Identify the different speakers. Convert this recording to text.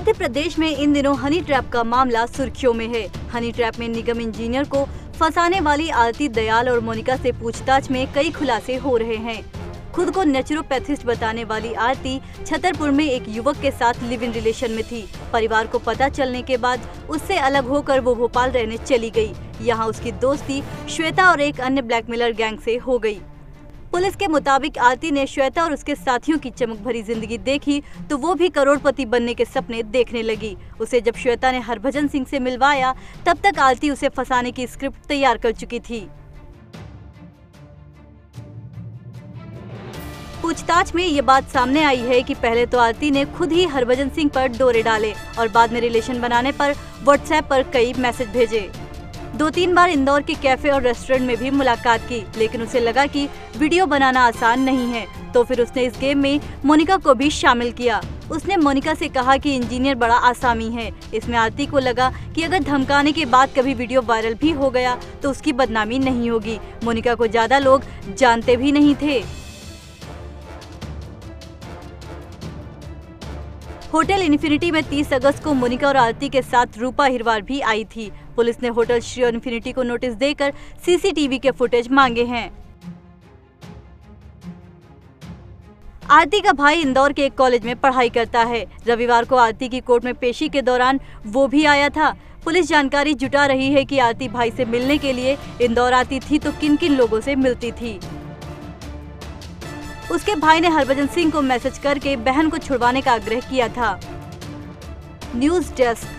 Speaker 1: मध्य प्रदेश में इन दिनों honey trap का मामला सुर्खियों में है। हनी ट्रैप में निगम इंजीनियर को फंसाने वाली आरती दयाल और मोनिका से पूछताछ में कई खुलासे हो रहे हैं। खुद को नेचुरोपैथिस्ट बताने वाली आरती छतरपुर में एक युवक के साथ लिव इन रिलेशन में थी। परिवार को पता चलने के बाद उससे अलग होकर वो भोपाल रहने चली गई। यहाँ उसकी दोस्ती श्वेता और एक अन्य ब्लैकमेलर गैंग से हो गई। पुलिस के मुताबिक आरती ने श्वेता और उसके साथियों की चमक भरी जिंदगी देखी तो वो भी करोड़पति बनने के सपने देखने लगी। उसे जब श्वेता ने हरभजन सिंह से मिलवाया तब तक आरती उसे फंसाने की स्क्रिप्ट तैयार कर चुकी थी। पूछताछ में ये बात सामने आई है कि पहले तो आरती ने खुद ही हरभजन सिंह पर डोरे डाले और बाद में रिलेशन बनाने पर व्हाट्सएप पर कई मैसेज भेजे। 2-3 बार इंदौर के कैफे और रेस्टोरेंट में भी मुलाकात की, लेकिन उसे लगा कि वीडियो बनाना आसान नहीं है, तो फिर उसने इस गेम में मोनिका को भी शामिल किया। उसने मोनिका से कहा कि इंजीनियर बड़ा आसामी है। इसमें आरती को लगा कि अगर धमकाने के बाद कभी वीडियो वायरल भी हो गया तो उसकी बदनामी नहीं होगी। मोनिका को ज्यादा लोग जानते भी नहीं थे। होटल इन्फिनिटी में 30 अगस्त को मोनिका और आरती के साथ रूपा हिरवार भी आई थी। पुलिस ने होटल श्री इन्फिनिटी को नोटिस देकर सीसीटीवी के फुटेज मांगे हैं। आरती का भाई इंदौर के एक कॉलेज में पढ़ाई करता है। रविवार को आरती की कोर्ट में पेशी के दौरान वो भी आया था। पुलिस जानकारी जुटा रही है कि आरती भाई से मिलने के लिए इंदौर आती थी तो किन किन लोगों से मिलती थी। उसके भाई ने हरभजन सिंह को मैसेज करके बहन को छुड़वाने का आग्रह किया था। News desk.